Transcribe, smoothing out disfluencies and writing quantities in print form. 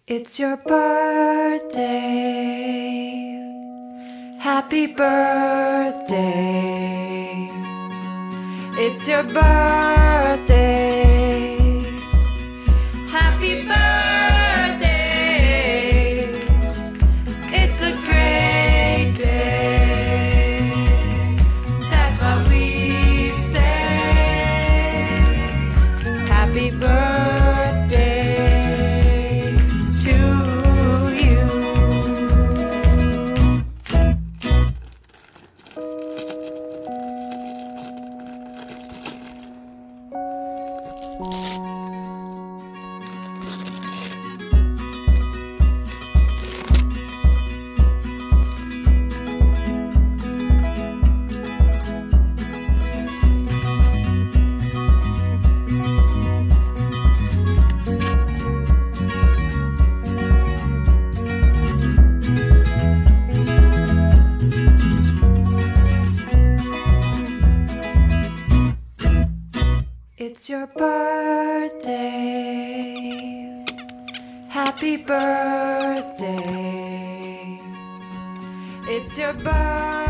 It's your birthday. Happy birthday. It's your birthday. Happy birthday. It's a great day. That's what we say. Happy birthday. It's your birthday. Happy birthday. It's your birthday.